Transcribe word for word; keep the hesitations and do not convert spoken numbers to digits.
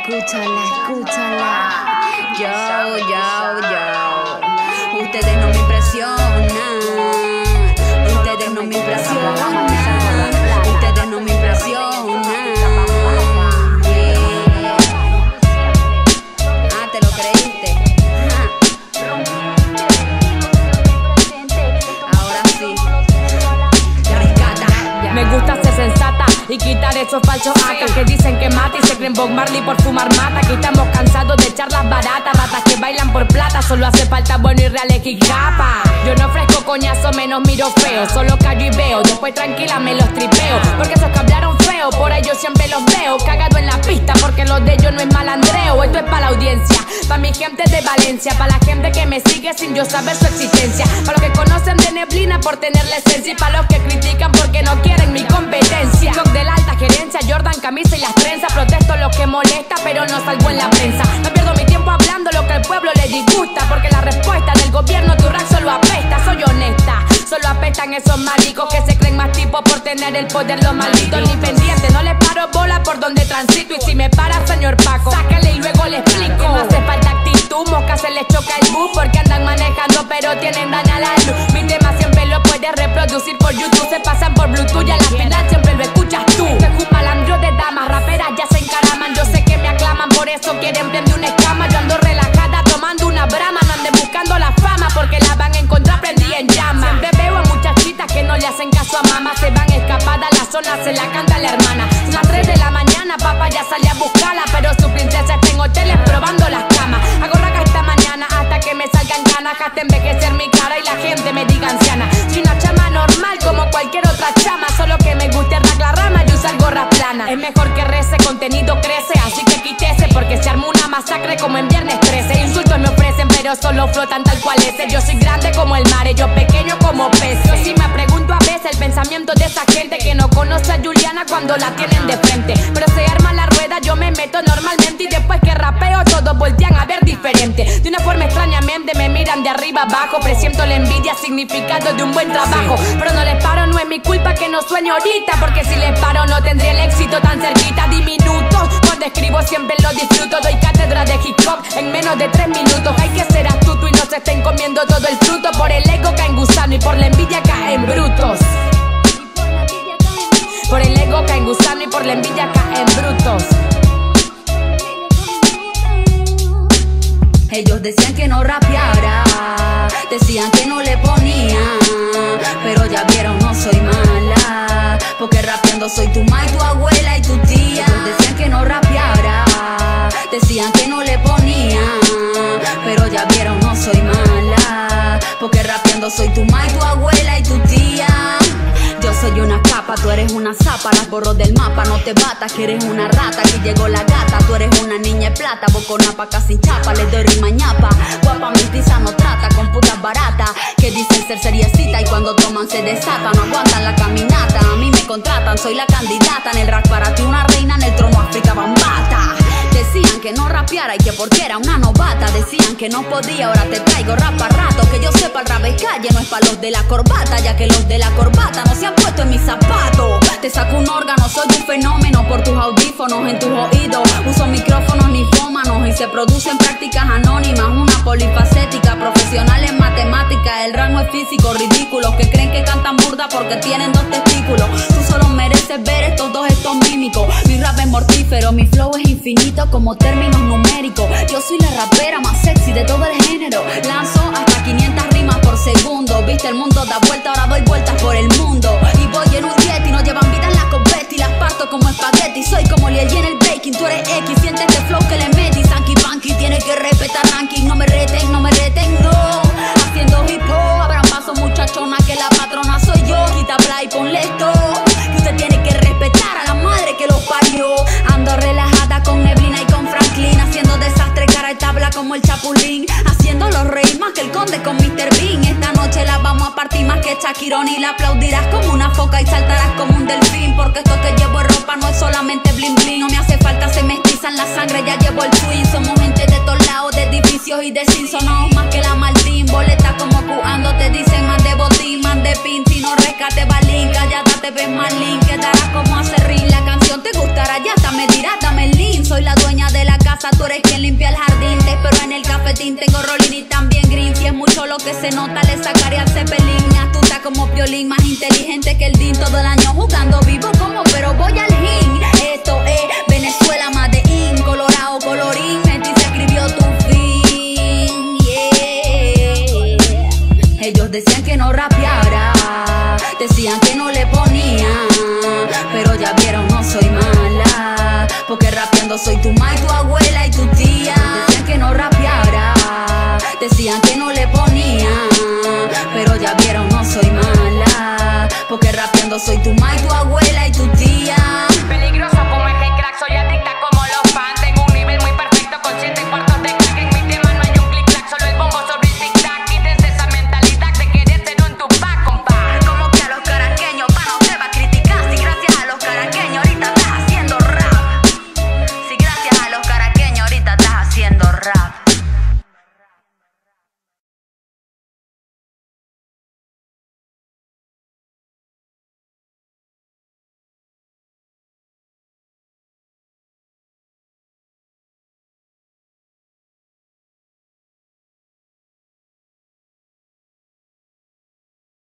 escúchala, escúchala. Yo, yo, yo. Ustedes no me impresionan. Ustedes no me impresionan. Ustedes no me impresionan. Yeah. Ah, ¿te lo creíste? Ahora sí. Rescata. Me gusta ser sensata y quitar esos falsos acas que dicen que mata y se creen Bob Marley por fumar mata. Aquí estamos cansados de charlas baratas, ratas que bailan por plata. Solo hace falta bueno y reales y capa. Yo no ofrezco coñazo, menos miro feo. Solo callo y veo, después tranquila me los tripeo. Porque esos que hablaron feo, por ahí yo siempre los veo cagado en la pista, porque lo de ellos no es malandreo. Esto es para la audiencia, para mi gente de Valencia, para la gente que me sigue sin yo saber su existencia, para los que conocen de Neblina por tener la esencia, y para los que critican porque no quieren mi competencia. Son de la alta gerencia, Jordan, camisa y las trenzas. Protesto lo que molesta, pero no salgo en la prensa. No pierdo mi tiempo hablando lo que al pueblo le disgusta, porque la respuesta del gobierno tu rap solo apesta. Soy honesta, solo apestan esos maricos que se creen más tipos por tener el poder. Los malditos ni pendientes, no les paro bola por donde transito. Y si me para, señor Paco, sáquenle y luego le explico. No hace falta actitud, mosca se les choca el bus, porque andan manejando pero tienen daña la luz. Mi tema siempre lo puedes reproducir por YouTube, se pasan por Bluetooth y a la final siempre lo escuchas tú. Soy un malandro de damas, raperas ya se encaraman. Yo sé que me aclaman, por eso quieren prender una escama. Yo ando relajada tomando una brama, no anden buscando la fama, porque la van a encontrar prendida en llama. Siempre veo a muchachitas que no le hacen caso a mamá, se van escapadas, la zona se la canta la hermana. Son las tres de la mañana, papá ya sale a buscarla, pero su princesa está en hoteles probando las camas. Hago raca esta mañana hasta que me salgan ganas, hasta envejecer mi cara y la gente me diga anciana. Soy una chama normal como cualquier otra chama, solo que me gusta rack la rama y usar gorra plana. Es mejor que rece, contenido crece, así que quítese, porque se armó una masacre como en viernes trece. Insultos me ofrecen, pero solo flotan tal cual ese. Yo soy grande como el mar, yo pequeño como pez. Yo sí me pregunto a veces el pensamiento de esa gente que no conoce a Juliana cuando la tienen de frente. Pero se arma la rueda, yo me meto normalmente, y después que rapeo todos voltean a ver diferente. De una forma extrañamente me miran de arriba abajo, presiento la envidia, significado de un buen trabajo. Pero no les paro, no es mi culpa que no sueño ahorita, porque si les paro no tendría el éxito tan cerquita. Diminutos, cuando escribo siempre lo disfruto, doy cátedra de hip hop en menos de tres minutos. Hay que ser astuto y no se estén comiendo todo el fruto, por el ego caen gusano y por la envidia caen brutos. Por el ego caen gusano y por la envidia caen brutos. Ellos decían que no rapeara, decían que no le ponía, pero ya vieron, no soy mala, porque rapeando soy tu ma y tu abuela y tu tía. Ellos decían que no rapeara, decían que no le ponía, pero ya vieron, no soy mala, porque rapeando soy tu ma y tu abuela y tu tía. Yo soy una capa, tú eres una zapa, las borro del mapa, no te batas que eres una rata. Aquí llegó la gata, tú eres una niña de plata, bocona pa' casi chapa, le doy rima ñapa. Guapa mestiza no trata con putas baratas, que dicen ser seriecita y cuando toman se desatan, no aguantan la caminata. A mí me contratan, soy la candidata en el rap para ti, una reina en el trono África Bambata. Decían que no rapeara y que porque era una novata, decían que no podía, ahora te traigo rap a rato. Que yo sepa el rap es calle, no es pa' los de la corbata, ya que los de la corbata no se han puesto en mis zapatos. Te saco un órgano, soy un fenómeno por tus audífonos en tus oídos. Uso micrófonos nifómanos y se producen prácticas anónimas. Una polifacética, profesional en matemática. El rap no es físico, ridículos que creen que cantan burda porque tienen dos testículos. Tú solo mereces ver estos dos estos mímicos. Mi rap es mortífero, mi flow es infinito como términos numéricos. Yo soy la rapera más sexy de todo el género. Lanzo hasta quinientas rimas por segundo. Viste, el mundo da vuelta, ahora doy vueltas por el mundo. Y voy en un jet y no llevan vida en la copeta, y las parto como espagueti. Soy como Lil en el baking, tú eres X. Siente este flow que le metí, Sanky Panky. Tiene que respetar ranking, no me reten, no me reten, no. Haciendo hip hop, abran paso muchachona, que la patrona soy yo. Quita play, ponle esto, que usted tiene que respetar a la madre que los parió. Ando relajada con Neblina y con Franklin, haciendo desastre, cara y tabla como el Chapulín, haciendo los reír más que el conde con mister Bean. Esta noche la vamos a partir más que Shakirón, y la aplaudirás como una foca y saltarás como un delfín, porque esto que llevo en ropa no es solamente bling bling. No me hace falta, se mestiza en la sangre, ya llevo el twin. Somos gente de todos lados, de edificios y de sin, sonamos más que la Martín. Boleta como cuando te dicen man de botín, man de pin. Si no rescate balín, callada te ves más link, quedarás como acerrín. La canción te gustará, ya está, me dirás, dame el link. Soy la dueña de la tengo rolling y también green. Si es mucho lo que se nota, le sacaría al Zeppelin. Astuta como Piolín, más inteligente que el Dean. Todo el año jugando vivo como, pero voy al gym. Esto es Venezuela, más de in. Colorado, colorín, Meti se escribió tu fin. Yeah. Ellos decían que no rapeara, decían que no le ponía, pero ya vieron, no soy mala, porque rapeando soy tu ma y tu abuela y tu tía. Decían que no rapeara, decían que no le ponía, pero ya vieron, no soy mala, porque rapeando soy tu ma y tu abuela y tu tía.